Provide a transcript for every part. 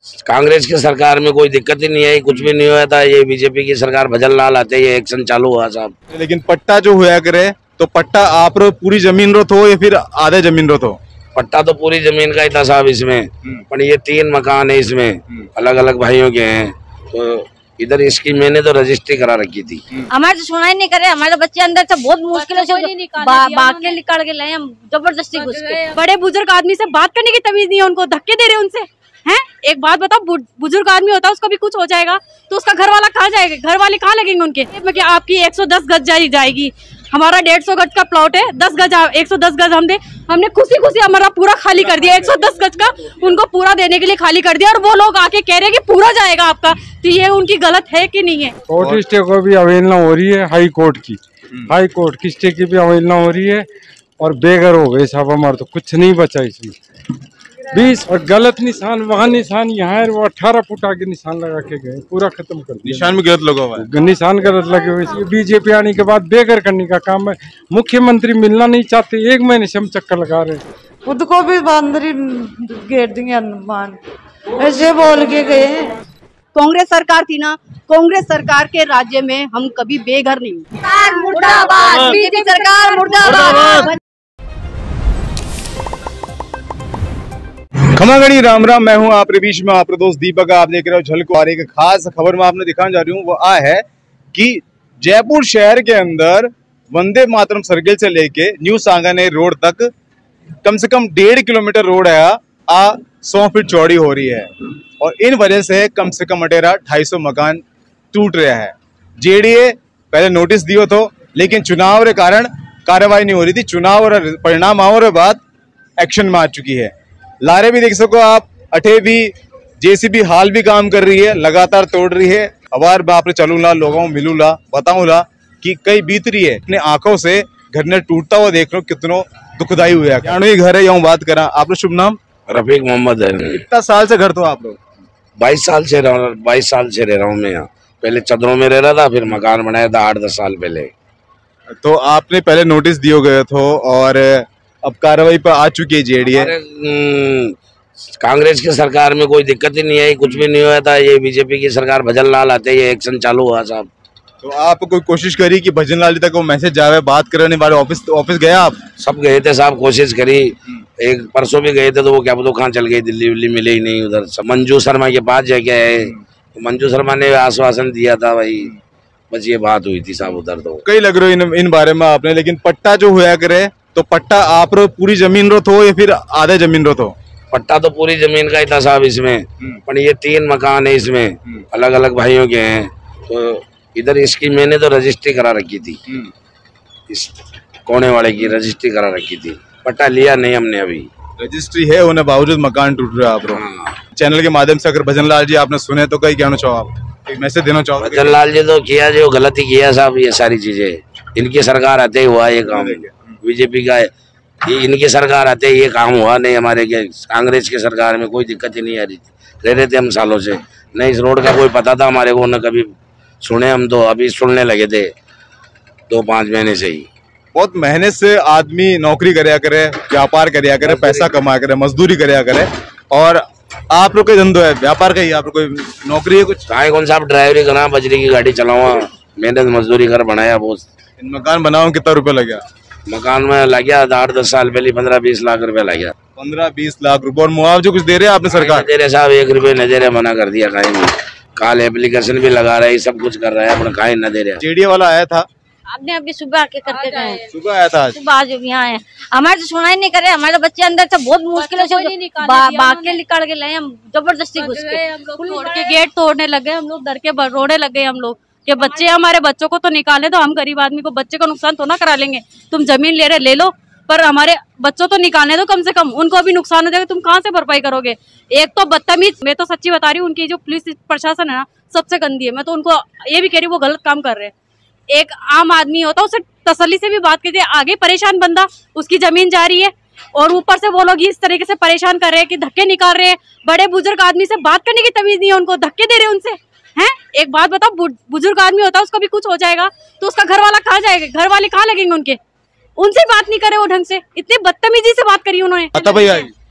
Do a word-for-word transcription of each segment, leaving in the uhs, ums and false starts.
कांग्रेस की सरकार में कोई दिक्कत ही नहीं आई, कुछ भी नहीं हुआ था। ये बीजेपी की सरकार भजन लाल आते ही एक्शन चालू हुआ साहब। लेकिन पट्टा जो हुआ करे तो पट्टा आप पूरी जमीन रो थो या फिर आधे जमीन रो थो? पट्टा तो पूरी जमीन का ही था साहब इसमें, पर ये तीन मकान है इसमें, अलग अलग भाइयों के हैं। तो इधर इसकी मैंने तो रजिस्ट्री करा रखी थी। हमारे तो सुनाई नहीं करे, हमारे बच्चे अंदर से बहुत मुश्किल से भाग के निकाल के लाए हम, जबरदस्ती घुस के। बड़े बुजुर्ग आदमी से बात करने की तमीज नहीं है उनको, धक्के दे रहे उनसे हैं। एक बात बताओ, बुजुर्ग आदमी होता है उसको भी कुछ हो जाएगा तो उसका घर वाला कहाँ जाएगा, घर वाले कहाँ लगेंगे उनके। कि आपकी एक सौ दस गज जारी जाएगी, हमारा डेढ़ सौ गज का प्लॉट है, दस गज एक सौ दस गज हम दे, हमने खुशी खुशी हमारा पूरा खाली कर दिया। एक सौ दस गज का उनको पूरा देने के लिए खाली कर दिया और वो लोग आके कह रहे हैं कि पूरा जाएगा आपका। तो ये उनकी गलत है कि नहीं है? कोर्ट स्टे को भी अवहेलना हो रही है, हाई कोर्ट की हाई कोर्ट की स्टे की भी अवहेलना हो रही है और बेघर हो गए साहब। हमारे तो कुछ नहीं बचा इसमें। बीस और गलत निशान, वहाँ निशान यहाँ है, वो अठारह फुट आगे निशान लगा के गए, पूरा खत्म कर दिया। निशान में गलत लगा हुआ है, निशान गलत लगे हुए। बीजेपी आने के बाद बेघर करने का काम है। मुख्यमंत्री मिलना नहीं चाहते, एक महीने से हम चक्कर लगा रहे हैं। खुद को भी बांदरी घेर देंगे हनुमान, ऐसे बोल के गए। कांग्रेस सरकार थी ना, कांग्रेस सरकार के राज्य में हम कभी बेघर नहीं। मुर्दाबाद बीजेपी सरकार, मुर्दाबाद। खमागणी राम राम, मैं हूं आप बीच में आपका दोस्त दीपक। आप देख रहे हो झलको। और एक खास खबर मैं आपने दिखाने जा रही हूं, वो आ है कि जयपुर शहर के अंदर वंदे मातरम सर्किल से लेके न्यू सांगानेर रोड तक कम से कम डेढ़ किलोमीटर रोड है आ सौ फीट चौड़ी हो रही है। और इन वजह से कम से कम अटेरा ढाई सौ मकान टूट रहा है। जेडीए पहले नोटिस दियो तो, लेकिन चुनाव के कारण कार्रवाई नहीं हो रही थी। चुनाव और परिणाम आओ के बाद एक्शन में आ चुकी है। लारे भी देख सको आप, अठे भी जेसीबी हाल भी काम कर रही है, लगातार तोड़ रही है। अवार बाप रे चलू ला, लोगों मिलू ला, बताऊं ला कि कई बीत रही है। अपने आंखों से घर ने टूटता हुआ देख लो, कितनो दुखदाई हुआ है। घर है, यूं बात करा। आप लोग शुभ नाम? रफीक मोहम्मद है। कितना साल से घर तो आप लोग? बाईस साल से रह बाईस साल से रह रहा हूँ मैं यहाँ। पहले चदरों में रह रहा था, फिर मकान बनाया था आठ दस साल पहले। तो आपने पहले नोटिस दिए गए थे और अब कार्रवाई पर आ चुकी है जेडीए। कांग्रेस की सरकार में कोई दिक्कत ही नहीं आई, कुछ भी नहीं हुआ था। ये बीजेपी की सरकार भजन लाल आते ही एक्शन चालू हुआ साहब। तो आप कोई कोशिश करी कि भजन लाल तक वो मैसेज जावे, बात करने वाले? ऑफिस ऑफिस गया आप? सब गए थे साहब, कोशिश करी। एक परसों भी गए थे तो वो क्या पता कहाँ चल गई, दिल्ली विल्ली मिले ही नहीं। उधर मंजू शर्मा के पास जाके आए, तो मंजू शर्मा ने आश्वासन दिया था भाई, बस ये बात हुई थी साहब उधर। तो कई लग रहे इन, इन बारे में आपने। लेकिन पट्टा जो हुआ करे तो पट्टा आप पूरी जमीन रो थो या फिर आधे जमीन रो थो? पट्टा तो पूरी जमीन का ही था साहब इसमें, पर ये तीन मकान है इसमें, अलग अलग भाइयों के हैं। तो इधर इसकी मैंने तो रजिस्ट्री करा रखी थी, इस कोने वाले की रजिस्ट्री करा रखी थी। पट्टा लिया नहीं हमने अभी। रजिस्ट्री है होने बावजूद मकान टूट रहा है आप लोग। चैनल के माध्यम से अगर भजन लाल जी आपने सुने तो कहीं कहना चाहो आप, एक मैसेज देना चाहो? भजन लाल जी तो किया जो गलत ही किया साहब। ये सारी चीजें इनकी सरकार आते ही हुआ ये काम, बीजेपी का ये इनकी सरकार आते ही ये काम हुआ नहीं। हमारे के कांग्रेस की सरकार में कोई दिक्कत ही नहीं आ रही थी, रह रहे थे हम सालों से। नहीं इस रोड का कोई पता था हमारे को, न कभी सुने। हम तो अभी सुनने लगे थे दो पाँच महीने से ही। बहुत मेहनत से आदमी नौकरी करया करे, व्यापार करया करे, पैसा कमा करे, मजदूरी करया करे। और आप लोग का धंधो है, व्यापार का ही, आप लोग कोई नौकरी है कुछ? कहाँ कौन सा आप ड्राइवरी करा, बजरी की गाड़ी चलावा, मेहनत मजदूरी कर बनाया बहुत। इन मकान बनाओ कितना रुपया लगा? मकान में लग गया आठ दस साल पहले पंद्रह बीस लाख रुपया लग गया। पंद्रह बीस लाख रुपए। और मुआवजा कुछ दे रहे हैं आपने सरकार? दे रहे साहब, एक रुपये न दे रहे, मना कर दिया। कहीं भी काल एप्लीकेशन भी लगा रहे, सब कुछ कर रहा है, अपना कहीं न दे रहे। जेडीए वाला आया था आपने अभी सुबह आके करके गए? सुबह आया था, सुबह आज यहाँ आए। हमारे तो सुनाई नहीं करे, हमारे बच्चे अंदर से बहुत मुश्किल से भाग के निकाल के लाए हम, जबरदस्ती घुस के। तोड़ के गेट तोड़ने लगे हम लोग, डर के रोने लगे हम लोग। ये बच्चे हमारे बच्चों को तो निकाले, तो हम गरीब आदमी को बच्चे को नुकसान तो ना करा लेंगे। तुम जमीन ले रहे ले लो, पर हमारे बच्चों तो निकालने दो कम से कम। उनको अभी नुकसान हो जाएगा, तुम कहाँ से भरपाई करोगे? एक तो बदतमीज, मैं तो सच्ची बता रही हूँ, उनकी जो पुलिस प्रशासन है ना सबसे गंदी है। मैं तो उनको ये भी कह रही हूँ वो गलत काम कर रहे हैं। एक आम आदमी होता उसे तसल्ली से भी बात कीजिए। आगे परेशान बंदा, उसकी जमीन जा रही है और ऊपर से वो लोग इस तरीके से परेशान कर रहे हैं कि धक्के निकाल रहे हैं। बड़े बुजुर्ग आदमी से बात करने की तमीज नहीं है उनको, धक्के दे रहे हैं उनसे हैं। एक बात बताओ, बुजुर्ग आदमी होता है उसको भी कुछ हो जाएगा तो उसका घर वाला कहाँ जाएगा, घर वाले कहाँ लगेंगे उनके। उनसे बात नहीं करे वो ढंग से, इतनी बदतमीजी से बात करी उन्होंने। हाथापाई आई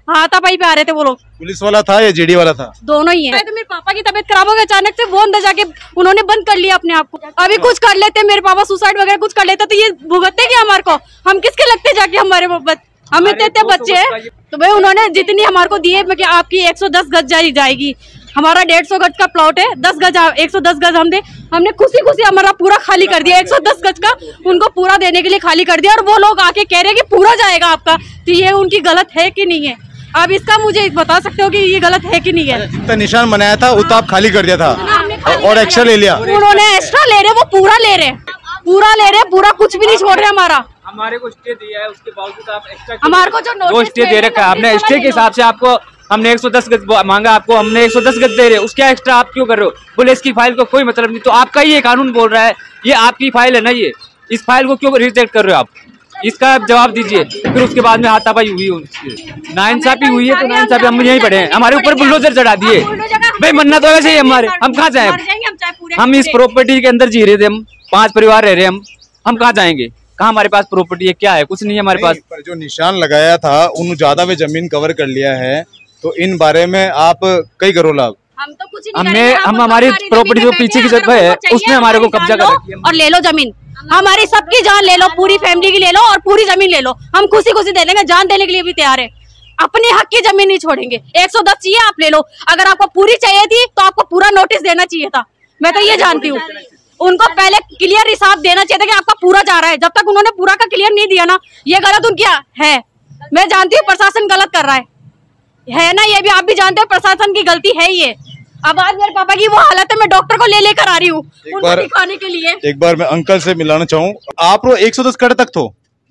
हाथापाई पे आ रहे थे वो लोग। पुलिस वाला था या जेडी वाला था? दोनों ही है। तो मेरे पापा की तबीयत खराब हो गई अचानक से, वो अंदर जाके उन्होंने बंद कर लिया अपने आप को। अभी कुछ कर लेते मेरे पापा सुसाइड वगैरह कुछ कर लेते तो ये भुगतते क्या हमारे को? हम किसके लगते जाके? हमारे हम इतने इतने बच्चे हैं तो भाई उन्होंने जितनी हमारे को दिए कि आपकी एक सौ दस गज जाई जाएगी, हमारा डेढ़ सौ गज का प्लॉट है, दस गज एक सौ दस गज हम दे, हमने खुशी खुशी हमारा पूरा खाली कर दिया। एक सौ दस गज का उनको पूरा देने के लिए खाली कर दिया और वो लोग आके कह रहे हैं कि पूरा जाएगा आपका। तो ये उनकी गलत है कि नहीं है? आप इसका मुझे बता सकते हो कि ये गलत है कि नहीं है? जितना निशान बनाया था वो तो आप खाली कर दिया था और एक्स्ट्रा ले लिया। उन्होंने एक्स्ट्रा ले रहे, वो पूरा ले रहे, पूरा ले रहे, पूरा कुछ भी नहीं छोड़ रहे। हमारा हमारे को स्टे दिया है उसके बावजूद आप एक्स्ट्रा हमारे को जो वो स्टे दे रखा है आपने, स्टे के हिसाब से आपको हमने एक सौ दस गज मांगा, आपको हमने एक सौ दस गज दे रहे, उसके एक्स्ट्रा आप क्यों कर रहे हो? बोले इसकी फाइल को कोई मतलब नहीं। तो आपका ये कानून बोल रहा है ये आपकी फाइल है ना, ये इस फाइल को क्यों रिजेक्ट कर रहे हो आप? इसका जवाब दीजिए। फिर उसके बाद में हाथापाई हुई, नाइंसाफी हुई है तो नाइंसाफी हम यहीं पड़े हैं, हमारे ऊपर बुलडोजर चढ़ा दिए। भाई मन्ना तो वैसे ही हमारे, हम कहाँ जाए? हम इस प्रॉपर्टी के अंदर जी रहे थे, हम पांच परिवार रह रहे हैं, हम हम कहाँ जाएंगे? कहाँ हमारे पास प्रॉपर्टी है? क्या है? कुछ नहीं है हमारे पास। पर जो निशान लगाया था उन ज्यादा में जमीन कवर कर लिया है, तो इन बारे में आप कई करो लाभ। हम तो कुछ हमने हम हमारी प्रॉपर्टी जो पीछे की जगह है उसने हमारे को कब्जा कर रखी है और ले लो जमीन, हमारी सबकी जान ले लो, पूरी फैमिली की ले लो और पूरी जमीन ले लो। हम खुशी खुशी दे देंगे, जान देने के लिए भी तैयार है, अपने हक की जमीन नहीं छोड़ेंगे। एक सौ दस चाहिए आप ले लो, अगर आपको पूरी चाहिए थी तो आपको पूरा नोटिस देना चाहिए था। मैं तो ये जानती हूँ उनको पहले क्लियर हिसाब देना चाहिए था कि आपका पूरा जा रहा है। जब तक उन्होंने पूरा का क्लियर नहीं दिया ना, ये गलत उनकी है। मैं जानती हूँ प्रशासन गलत कर रहा है है ना, ये भी आप भी जानते हो प्रशासन की गलती है ये। अब आज मेरे पापा की वो हालत है, मैं डॉक्टर को ले लेकर आ रही हूँ उनको दिखाने के लिए। एक बार मैं अंकल से मिलाना चाहूँ, आप लोग एक सौ दस कट तक तो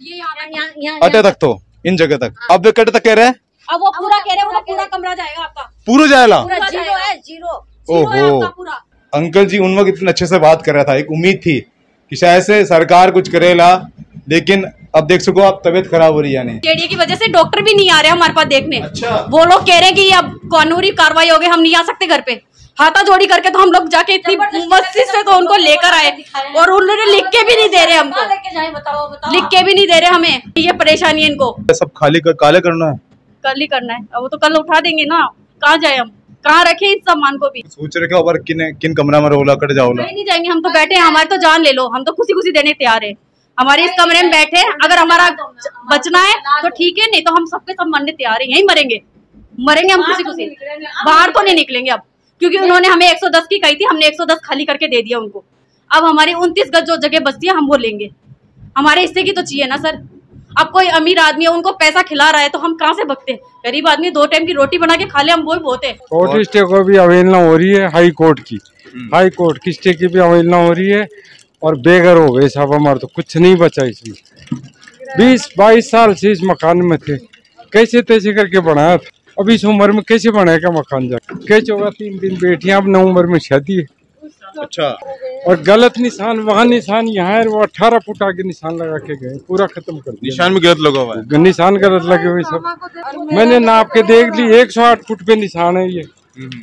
अटे तक तो इन जगह तक, अब वे कट तक कह रहे हैं, अब वो पूरा कह रहे हैं, पूरा कमरा जाएगा आपका, पूरा जाएगा। जीरो है, जीरो ओहो अंकल जी उन वक्त इतने अच्छे से बात कर रहा था, एक उम्मीद थी कि शायद से सरकार कुछ करेला, लेकिन अब देख सको आप तबीयत खराब हो रही है। जेडी की वजह से डॉक्टर भी नहीं आ रहे हमारे पास देखने। अच्छा। वो लोग कह रहे हैं कि अब कानूनी कार्रवाई हो गई, हम नहीं आ सकते घर पे। हाथा जोड़ी करके तो हम लोग जाके इतनी मस्जिद से तो उनको लेकर आए और उन्होंने लिख के भी नहीं दे रहे हमको, लिख के भी नहीं दे रहे हमें। ये परेशानी है इनको, सब खाली कर, काले करना है, कल ही करना है। अब वो तो कल उठा देंगे ना, कहाँ जाए हम, कहाँ रखे इस सामान को भी? सोच रहे क्या किन किन कमरा में रोला कट जाओ? नहीं, नहीं जाएंगे, हम तो बैठे हैं, हमारे तो जान ले लो, हम तो खुशी खुशी देने तैयार है। हमारे इस कमरे में बैठे, अगर हमारा बचना है तो ठीक है, नहीं तो हम सबके सब मरने तैयार है, यहीं मरेंगे मरेंगे हम खुशी खुशी, बाहर तो नहीं निकलेंगे अब, क्योंकि उन्होंने हमें एक सौ दस की कही थी, हमने एक सौ दस खाली करके दे दिया उनको। अब हमारी उनतीस गज जो जगह बचती है हम वो लेंगे, हमारे हिस्से की तो चाहिए ना सर। अब कोई अमीर आदमी है उनको पैसा खिला रहा है तो हम कहाँ से बकते? गरीब आदमी दो टाइम की रोटी बना के खा ले, हम वो ही बहुत है। कोर्ट स्टे को भी अवहेलना हो रही है, हाई कोर्ट की हाई कोर्ट की स्टे की भी अवहेलना हो रही है और बेघर हो गए सब हमारे, तो कुछ नहीं बचा इसमें। बीस बाईस साल से इस मकान में थे, कैसे तैसे करके बनाया था, अब इस उम्र में कैसे बनाएगा मकान जाकर? कैसे होगा? तीन दिन बेटियां, अब नौ उम्र में शादी है। अच्छा। और गलत निशान वहाँ निशान यहाँ है, वो अठारह फुट आगे निशान लगा के गए, पूरा खत्म कर दिया। निशान में गलत लगा हुआ है, निशान गलत लगे हुए सब। मैंने नाप के देख ली, एक सौ आठ फुट पे निशान है ये।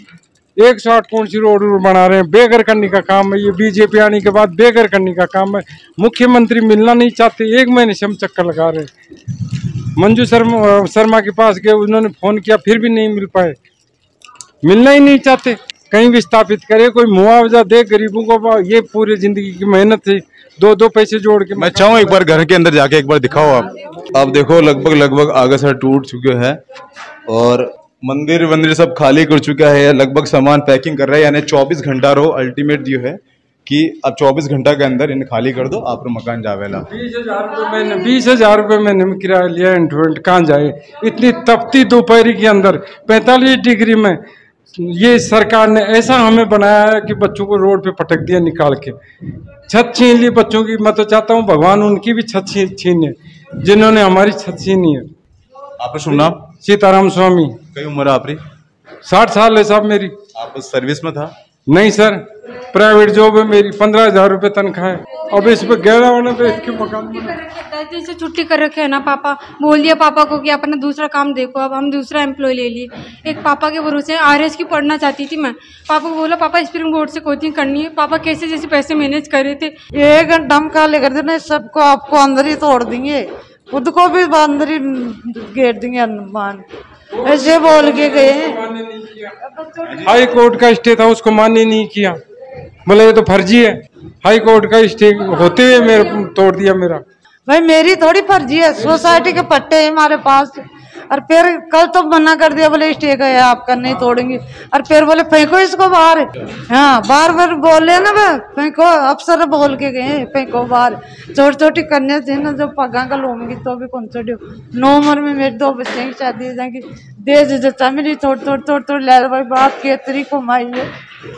एक सौ आठ कौन सी रोड बना रहे हैं? बेघर करने का काम है ये, बीजेपी आने के बाद बेघर करने का काम है। मुख्यमंत्री मिलना नहीं चाहते, एक महीने से हम चक्कर लगा रहे हैं। मंजू शर्मा शर्मा के पास गए, उन्होंने फोन किया फिर भी नहीं मिल पाए, मिलना ही नहीं चाहते। कहीं भी स्थापित करे, कोई मुआवजा दे गरीबों को, ये पूरी जिंदगी की मेहनत है, दो दो पैसे जोड़ के। मैं चाहूँ एक बार घर के अंदर जाके एक बार दिखाओ आप। आप देखो लगभग लगभग आगे से टूट चुके हैं और मंदिर वंदिर सब खाली कर चुका है, लगभग सामान पैकिंग कर रहा है, यानी चौबीस घंटा रहो। अल्टीमेट जो है कि अब चौबीस घंटा के अंदर इन्हें खाली कर दो, आप मकान जावेला। बीस हजार रुपये मैंने बीस हजार रुपये मैंने किराया लिया, इंटरवेंट कहाँ जाए? इतनी तपती दोपहरी के अंदर पैंतालीस डिग्री में ये सरकार ने ऐसा हमें बनाया है कि बच्चों को रोड पे पटक दिया निकाल के, छत छीन ली बच्चों की। मैं तो चाहता हूँ भगवान उनकी भी छत छीने जिन्होंने हमारी छत छीनी है। आपका शुभ नाम? सीताराम स्वामी। कई उम्र है आपकी? साठ साल है साहब मेरी। आप सर्विस में था? नहीं सर, प्राइवेट जॉब है मेरी, पंद्रह हजार रुपये तनख्वाह है। अब इस पे गहरा होने पे इसके मकान में दस दिन से छुट्टी कर रखे है ना, पापा बोल दिया पापा को कि अपना दूसरा काम देखो। अब हम दूसरा एम्प्लॉय ले लिए, एक पापा के भरोसे आरएस की पढ़ना चाहती थी मैं। पापा को बोला पापा स्प्रिंग बोर्ड से कोचिंग करनी है। पापा कैसे जैसे पैसे मैनेज कर रहे थे। एक घंटा हम काले कर देना सबको, आपको अंदर ही तोड़ देंगे। खुद को भी अंदर ही घेर देंगे हनुमान, ऐसे बोल के गए। हाई कोर्ट का स्टे था, उसको मान्य नहीं किया, बोले ये तो फर्जी है। हाई कोर्ट का स्टे होते हुए मेरे तोड़ दिया मेरा। भाई मेरी थोड़ी फर्जी है, सोसाइटी के पट्टे हैं हमारे पास, और फिर कल तो मना कर दिया, बोले स्टे का है आपका नहीं तोड़ेंगे, और फिर बोले फेंको इसको बाहर। हाँ बार बार बोले ना वे फेंको, अफसर बोल के गए फेंको बाहर। छोटी छोटी कन्या थी ना जो पगा का लूंगी तो भी कौन सा नौ उम्र में मेरे दो बच्चे की शादी जाएंगी, दे देता मेरी थोड़ थोड़ थोड़ थोड़ ले भाई बाप के तरी कमाई है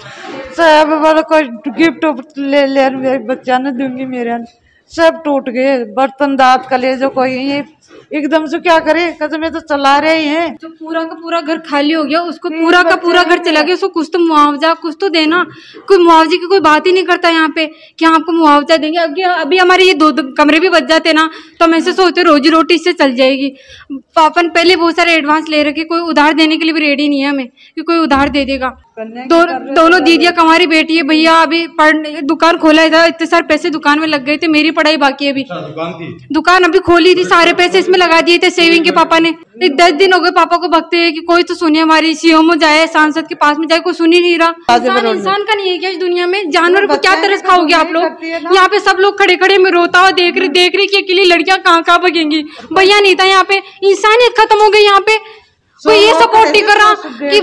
सब बोले कोई गिफ्ट ले ले मेरे बच्चा ने दूंगी, मेरे सब टूट गए, बर्तन दांत कलेजो कोई ये एकदम से क्या करे, कसम तो चला रहे हैं। जो पूरा का पूरा घर खाली हो गया, उसको पूरा का पूरा घर चला गया, उसको कुछ तो मुआवजा कुछ तो देना। कोई मुआवजे की कोई बात ही नहीं करता यहाँ पे कि हम आपको मुआवजा देंगे। अभी अभी हमारे ये दो, दो कमरे भी बच जाते ना तो हम ऐसे सोचते रोजी रोटी इससे चल जाएगी। अपन पहले बहुत सारे एडवांस ले रखे, कोई उधार देने के लिए भी रेडी नहीं है हमें कि कोई उधार दे देगा। दो, दोनों दीदियां हमारी बेटी है भैया, अभी पढ़ दुकान खोला था, इतने सारे पैसे दुकान में लग गए थे, मेरी पढ़ाई बाकी है अभी। दुकान थी दुकान अभी खोली थी, सारे पैसे इसमें लगा दिए थे सेविंग के पापा ने। दस दिन हो गए पापा को भगते हैं कि कोई तो सुने हमारी, सीएम में जाए सांसद के पास में जाए, कोई सुन ही नहीं रहा। इंसान इंसान का नहीं है क्या इस दुनिया में? जानवर को क्या तरस खाओगे आप लोग? यहाँ पे सब लोग खड़े खड़े में रोता हुआ देख रहे देख रहे कि अकेली लड़कियां कहाँ कहाँ भगेंगी। भैया नहीं था यहाँ पे, इंसानियत खत्म हो गई यहाँ पे। कोई ये सपोर्ट नहीं कर रहा कि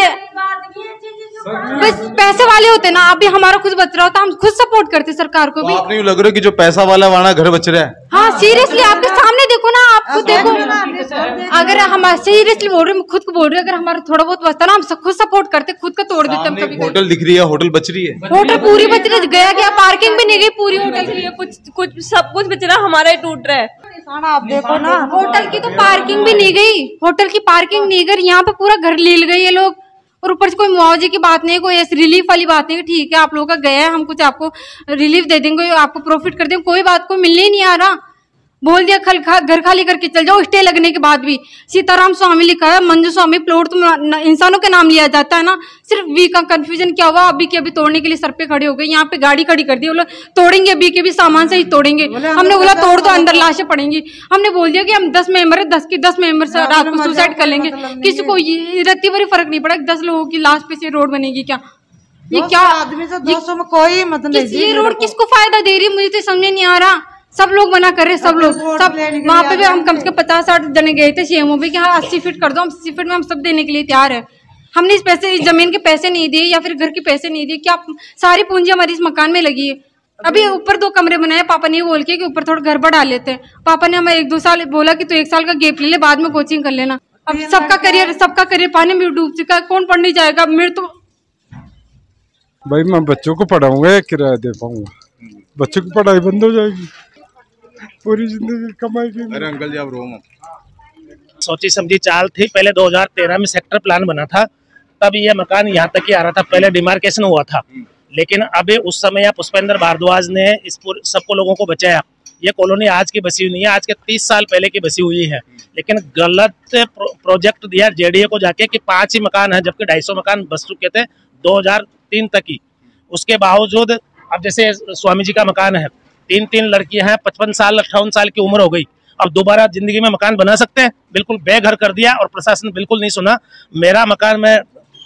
भाई बस पैसे वाले होते ना, अभी हमारा कुछ बच रहा होता हम खुद सपोर्ट करते सरकार को भी। तो आपने यूँ लग रहा है कि जो पैसा वाला वाला घर बच रहा है। हाँ सीरियसली आपके सामने देखो ना, आप खुद देखो। अगर हम सीरियसली बोल रहे खुद को बोल रहे अगर हमारा थोड़ा बहुत बचता ना हम खुद सपोर्ट करते, खुद का तोड़ देते हम कभी। होटल दिख रही है, होटल बच रही है, होटल पूरी बच रही है, गया गया पार्किंग भी नहीं गई पूरी होटल की, कुछ कुछ सब कुछ बच रहा, हमारा ही टूट रहा है। आप देखो ना होटल की तो पार्किंग भी नहीं गई, होटल की पार्किंग नहीं गई, यहाँ पे पूरा घर ले गए ये लोग। और ऊपर से कोई मुआवजे की बात नहीं, कोई ऐसी रिलीफ वाली बात नहीं, ठीक है आप लोगों का गया है हम कुछ आपको रिलीफ दे देंगे, आपको प्रॉफिट कर देंगे, कोई बात को मिलने ही नहीं आ रहा। बोल दिया खल खा, घर खाली करके चल जाओ, स्टे लगने के बाद भी। सीताराम स्वामी लिखा है, मंजू स्वामी प्लॉट तो इंसानों के नाम लिया जाता है ना। सिर्फ वी का कंफ्यूजन क्या हुआ, अभी के अभी तोड़ने के लिए सर पे खड़े हो गए, यहाँ पे गाड़ी खड़ी कर दी, बोला तोड़ेंगे अभी के भी सामान से ही तोड़ेंगे। हमने बोला तोड़ तो अंदर लाशें पड़ेंगी। हमने बोल दिया कि हम दस मेंबर है, दस के दस मेंबर से रात को सुसाइड कर लेंगे, किसी को रत्ती भरी फर्क नहीं पड़ा, दस लोगों की लाश पे से रोड बनेगी क्या? ये क्या आदमी से दो सौ में कोई मतलब ये रोड किसको फायदा दे रही है मुझे तो समझ नहीं आ रहा। सब लोग मना कर रहे, सब लोग सब वहाँ पे भी हम कम से कम पचास साठ जने गए थे सीएमओ भी कि हाँ अस्सी फीट कर दो, हम अस्सी फीट में हम सब देने के लिए तैयार है। हमने इस पैसे इस जमीन के पैसे नहीं दिए या फिर घर के पैसे नहीं दिए, क्या सारी पूंजी हमारी इस मकान में लगी है। अभी ऊपर दो कमरे बनाए, पापा ने बोल के कि ऊपर थोड़ा घर बढ़ा लेते हैं। पापा ने हमें एक दो साल बोला कि तो एक साल का गैप ले ले, बाद में कोचिंग कर लेना। अब सबका करियर सबका करियर पानी में डूब चुका है, कौन पढ़ने जाएगा? मेरे तो भाई मैं बच्चों को पढ़ाऊंगा या किराया दे पाऊंगा? बच्चों की पढ़ाई बंद हो जाएगी, पूरी जिंदगी कमाई की। अरे अंकल जी आप रो मत। सोची समझी चाल थी। पहले दो हज़ार तेरह में सेक्टर प्लान बना था, तब ये मकान यहाँ तक ही आ रहा था, पहले डिमार्केशन हुआ था। लेकिन अभी उस समय पुष्पेंद्र भारद्वाज ने इस सबको लोगों को बचाया। ये कॉलोनी आज की बसी हुई नहीं है, आज के तीस साल पहले की बसी हुई है। लेकिन गलत प्रो, प्रोजेक्ट दिया जेडीए को जाके कि पांच ही मकान है, जबकि ढाई सौ मकान बस चुके थे दो हज़ार तीन तक ही। उसके बावजूद अब जैसे स्वामी जी का मकान है, तीन तीन लड़कियां हैं, पचपन साल अट्ठावन साल की उम्र हो गई, अब दोबारा जिंदगी में मकान बना सकते हैं? बिल्कुल बेघर कर दिया और प्रशासन बिल्कुल नहीं सुना। मेरा मकान में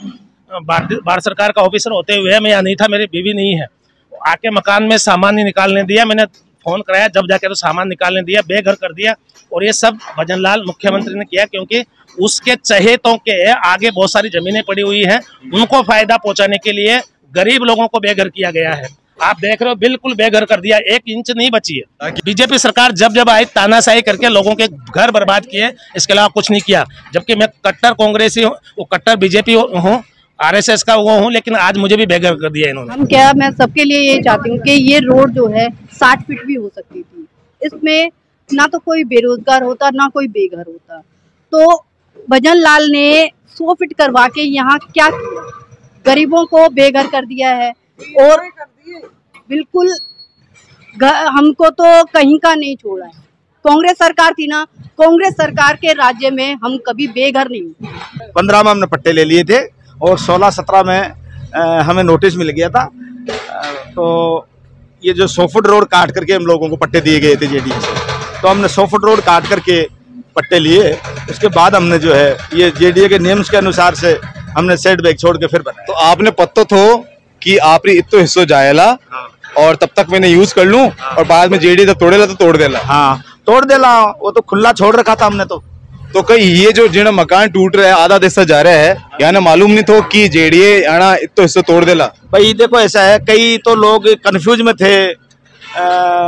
भारत सरकार का ऑफिसर होते हुए मैं यहाँ नहीं था, मेरी बीवी नहीं है, आके मकान में सामान नहीं निकालने दिया। मैंने फोन कराया जब जाके तो सामान निकालने दिया, बेघर कर दिया। और ये सब भजन लाल मुख्यमंत्री ने किया, क्योंकि उसके चहेतों के आगे बहुत सारी जमीनें पड़ी हुई हैं, उनको फायदा पहुंचाने के लिए गरीब लोगों को बेघर किया गया है। आप देख रहे हो बिल्कुल बेघर कर दिया, एक इंच नहीं बची है। बीजेपी सरकार जब जब आई तानाशाही करके लोगों के घर बर्बाद किए, इसके अलावा कुछ नहीं किया। जबकि मैं कट्टर कांग्रेसी हूँ, वो कट्टर बीजेपी हूँ, आरएसएस का वो हूँ, लेकिन आज मुझे भी बेघर कर दिया इन्होंने। हम क्या मैं सबके लिए ये चाहती हूँ कि ये रोड जो है साठ फीट भी हो सकती थी, इसमें ना तो कोई बेरोजगार होता ना कोई बेघर होता। तो भजन लाल ने सौ फीट करवा के यहाँ क्या किया, गरीबों को बेघर कर दिया है। और बिल्कुल हमको तो कहीं का नहीं छोड़ा है। कांग्रेस सरकार थी ना, कांग्रेस सरकार के राज्य में हम कभी बेघर नहीं हुए। पंद्रह में हमने पट्टे ले लिए थे और सोलह सत्रह में आ, हमें नोटिस मिल गया था। आ, तो ये जो सौ फुट रोड काट करके हम लोगों को पट्टे दिए गए थे जेडीए से, तो हमने सौ फुट रोड काट करके पट्टे लिए, उसके बाद हमने जो है ये जेडीए के नियम के अनुसार से हमने सेट बैक छोड़ के फिर बनाया। तो आपने पत्तो थो कि आपरी इतो हिस्सो जाएला और तब तक मैंने यूज कर लूं और बाद में जेडी तब तोड़ेला तो तोड़ देला। हाँ तोड़ देला, वो तो खुला छोड़ रखा था हमने। तो तो कई ये जो जिन मकान टूट रहा है आधा दिशा जा रहा है, यानी मालूम नहीं थो कि जेडीए आना इतो हिस्सो तोड़ देला। भाई देखो ऐसा है, कई तो लोग कंफ्यूज में थे, आ,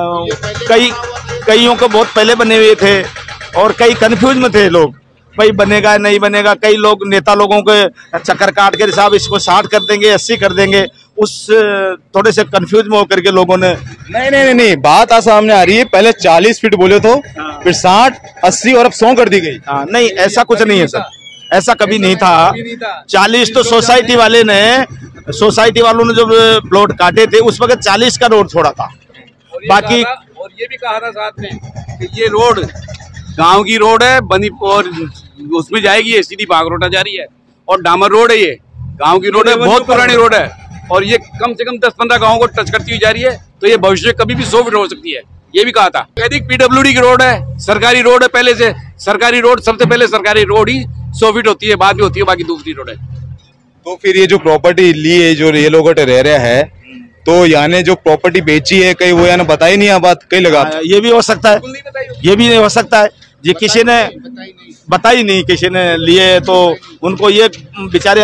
कई कईयों को बहुत पहले बने हुए थे और कई कंफ्यूज में थे लोग, भाई बनेगा नहीं बनेगा। कई लोग नेता लोगों के चक्कर काट के साहब इसको साठ कर देंगे, अस्सी कर देंगे, उस थोड़े से कंफ्यूज में होकर के लोगों ने नहीं नहीं नहीं, नहीं बात आज सामने आ रही है। पहले चालीस फीट बोले तो फिर साठ अस्सी और अब सौ कर दी गई। हाँ नहीं ऐसा कुछ नहीं है सर, ऐसा कभी नहीं था। चालीस तो सोसाइटी वाले ने सोसाइटी वालों ने जब प्लॉट काटे थे उस वक्त चालीस का रोड छोड़ा था। बाकी और ये भी कहा था साथ में कि ये रोड गांव की रोड है बनी और उसमें जाएगी, ये सीधी बागरोटा जा रही है और डामर रोड है, ये गांव की रोड है, बहुत पुरानी रोड है और ये कम से कम दस पंद्रह गांवों को टच करती हुई जा रही है। तो ये भविष्य कभी भी सौ फीट हो सकती है, ये भी कहा था। कहती पीडब्ल्यूडी की रोड है, सरकारी रोड है, पहले से सरकारी रोड, सबसे पहले सरकारी रोड ही सौ फीट होती है, बाद में होती है बाकी दूसरी रोड है। तो फिर ये जो प्रॉपर्टी ली है, जो ये लोग रह रहा है, तो यानी जो प्रॉपर्टी बेची है कहीं वो यानी बताई नहीं है बात, कहीं लगा ये भी हो सकता है, ये भी हो सकता है जी, किसी ने बताई नहीं, किसी ने लिए तो उनको ये बेचारे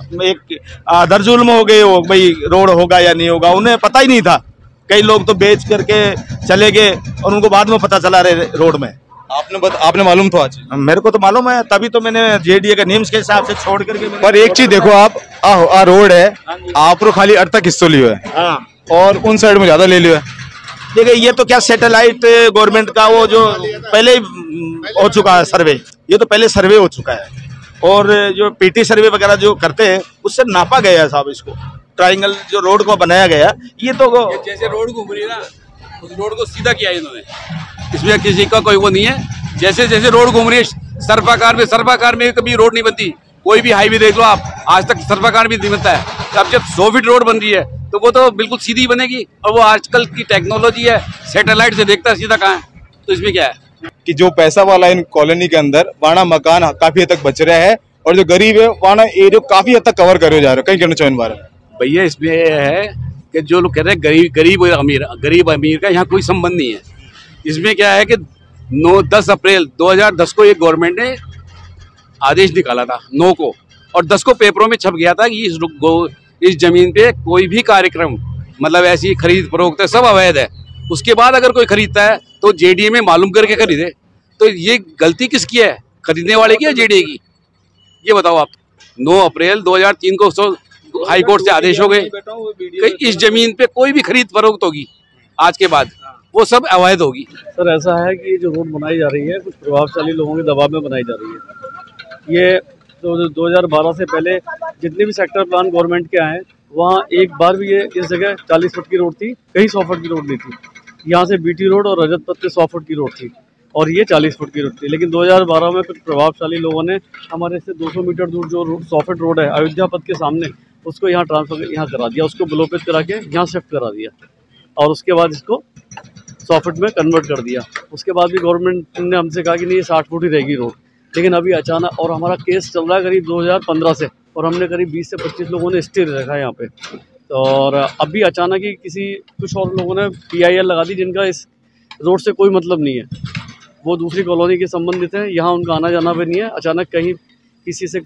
एक आधर जुल्म हो गए, वो भाई रोड होगा या नहीं होगा, उन्हें पता ही नहीं था। कई लोग तो बेच करके चले गए और उनको बाद में पता चला रहे रोड में। आपने बत, आपने मालूम था आज? मेरे को तो मालूम है, तभी तो मैंने जेडीए के नियम के हिसाब से छोड़ करके। पर एक चीज देखो, आप आ, आ रोड है, आप खाली अर्ध तक हिस्सों लियो है और उन साइड में ज्यादा ले लियो है। देखिए ये तो क्या सैटेलाइट गवर्नमेंट का वो जो पहले हो चुका है सर्वे, ये तो पहले सर्वे हो चुका है और जो पीटी सर्वे वगैरह जो करते हैं उससे नापा गया है साहब, इसको ट्रायंगल जो रोड को बनाया गया, ये तो ये जैसे रोड घूम रही है ना, उस रोड को सीधा किया इन्होंने, इसमें किसी का कोई वो नहीं है। जैसे जैसे रोड घूम रही है, सर्पाकार में सर्पाकार में कभी रोड नहीं बनती, कोई भी हाईवे देख लो आप, आज तक सर्पाकार भी नहीं बनता है। अब जब सौ फीट रोड बन रही है तो वो तो बिल्कुल सीधी बनेगी और वो आजकल की टेक्नोलॉजी है, सैटेलाइट से देखता है सीधा कहाँ है। तो इसमें क्या है कि जो पैसा वाला इन कॉलोनी के अंदर वाना मकान काफी हद तक बच रहा है और जो गरीब है वाना एरिया काफी हद तक कवर करे जा रहे हो, कहीं कहना चाहिए बारे में? भैया इसमें है कि जो लोग कह रहे हैं गरीब गरीब और अमीर, गरीब अमीर का यहाँ कोई संबंध नहीं है। इसमें क्या है कि नौ दस अप्रैल दो हजार दस को एक गवर्नमेंट ने आदेश निकाला था, नौ को, और दस को पेपरों में छप गया था कि इस इस जमीन पे कोई भी कार्यक्रम मतलब ऐसी खरीद फरोख्त है सब अवैध है। उसके बाद अगर कोई खरीदता है तो जेडीए में मालूम करके खरीदे। तो ये गलती किसकी है, खरीदने वाले की या जेडीए की, ये बताओ आप। नौ अप्रैल दो हजार तीन को हाई कोर्ट से आदेश हो गए कि इस जमीन पे कोई भी खरीद फरोख्त होगी आज के बाद वो सब अवैध होगी। सर ऐसा है कि जो रोड बनाई जा रही है कुछ प्रभावशाली लोगों के दबाव में बनाई जा रही है। ये तो दो हज़ार बारह से पहले जितने भी सेक्टर प्लान गवर्नमेंट के आए वहाँ एक बार भी ये इस जगह चालीस फुट की रोड थी, कहीं सौ फुट की रोड नहीं थी। यहाँ से बीटी रोड और रजत पथ पे सौ फुट की रोड थी और ये चालीस फुट की रोड थी। लेकिन दो हज़ार बारह में कुछ प्रभावशाली लोगों ने हमारे से दो सौ मीटर दूर जो सौ फुट रोड है अयोध्या पथ के सामने, उसको यहाँ ट्रांसफर यहाँ करा दिया, उसको ब्लोपेज करा के यहाँ शिफ्ट करा दिया और उसके बाद इसको सौ फुट में कन्वर्ट कर दिया। उसके बाद भी गवर्नमेंट ने हमसे कहा कि नहीं ये साठ फुट ही रहेगी रोड, लेकिन अभी अचानक, और हमारा केस चल रहा है करीब दो हज़ार पंद्रह से और हमने करीब बीस से पच्चीस लोगों ने स्टे रखा है यहाँ पे। तो और अभी अचानक ही किसी कुछ और लोगों ने पी आई एल लगा दी जिनका इस रोड से कोई मतलब नहीं है, वो दूसरी कॉलोनी के संबंधित हैं, यहाँ उनका आना जाना भी नहीं है। अचानक कहीं किसी से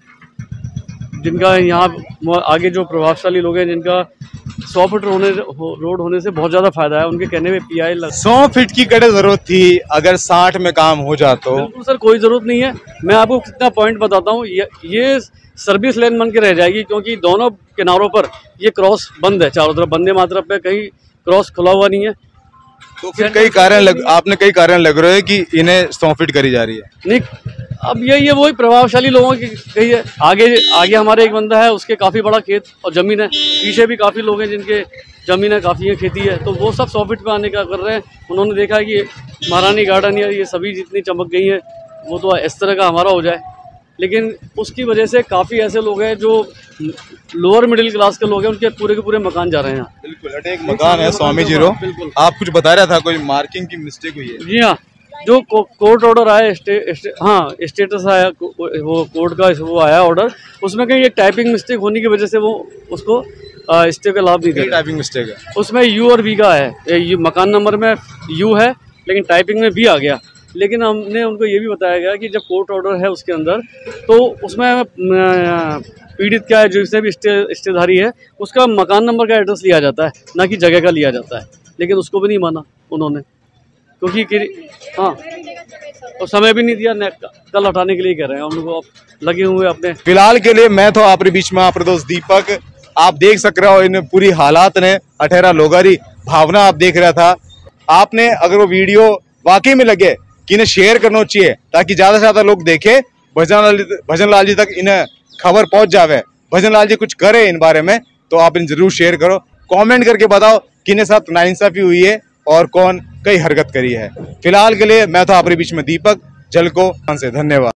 जिनका यहाँ आगे जो प्रभावशाली लोग हैं जिनका सौ फुट होने रोड होने से बहुत ज्यादा फायदा है, उनके कहने में पी आई एल सौ फीट की कड़े जरूरत थी, अगर साठ में काम हो जाता तो बिल्कुल सर कोई जरूरत नहीं है। मैं आपको कितना पॉइंट बताता हूँ, ये, ये सर्विस लेन बन के रह जाएगी क्योंकि दोनों किनारों पर ये क्रॉस बंद है, चारों तरफ वंदे मातरम पे कहीं क्रॉस खुला हुआ नहीं है। तो फिर कई कारण लग, आपने कई कारण लग रहे हैं कि इन्हें सौ फीट करी जा रही है। नहीं अब ये ये वही प्रभावशाली लोगों की कही है। आगे आगे हमारे एक बंदा है उसके काफी बड़ा खेत और जमीन है, पीछे भी काफी लोग हैं जिनके जमीन है काफी है, खेती है, तो वो सब सौ फीट पे आने का कर रहे हैं। उन्होंने देखा कि महारानी गार्डन या ये सभी जितनी चमक गई है वो तो इस तरह का हमारा हो जाए, लेकिन उसकी वजह से काफी ऐसे लोग हैं जो लोअर मिडिल क्लास के लोग हैं, उनके पूरे के पूरे मकान जा रहे हैं। बिल्कुल, एक मकान है स्वामी जीरो, आप कुछ बता रहा था कोई मार्किंग की मिस्टेक हुई है? जी हाँ, जो को, कोर्ट ऑर्डर आया स्टे, स्टे, हाँ स्टेटस आया वो कोर्ट का वो आया ऑर्डर, उसमें कहीं एक टाइपिंग मिस्टेक होने की वजह से वो उसको स्टे का लाभ नहीं दे। टाइपिंग मिस्टेक है उसमें यू और वी का है, यू मकान नंबर में यू है लेकिन टाइपिंग में वी आ गया। लेकिन हमने उनको ये भी बताया गया कि जब कोर्ट ऑर्डर है उसके अंदर तो उसमें पीड़ित क्या है, जो इससे भी स्टे स्टेधारी है, उसका मकान नंबर का एड्रेस लिया जाता है, ना कि जगह का लिया जाता है। लेकिन उसको भी नहीं माना उन्होंने, क्योंकि हाँ और समय भी नहीं दिया, कल हटाने के लिए कह रहे हैं हम लोग लगे हुए अपने। फिलहाल के लिए मैं तो आपके बीच में आप दोस्त दीपक, आप देख सक रहे हो इन पूरी हालात ने अठेरा लोगारी भावना आप देख रहा था। आपने अगर वो वीडियो वाकई में लगे कि इन्हें शेयर करना चाहिए ताकि ज्यादा से ज्यादा लोग देखे, भजन लाल भजन लाल जी तक इन्हें खबर पहुंच जावे, भजन लाल जी कुछ करे इन बारे में, तो आप इन्हें जरूर शेयर करो। कमेंट करके बताओ कि इन्हें साथ नाइंसाफी हुई है और कौन कई हरकत करी है। फिलहाल के लिए मैं तो आपके बीच में दीपक, जल को से धन्यवाद।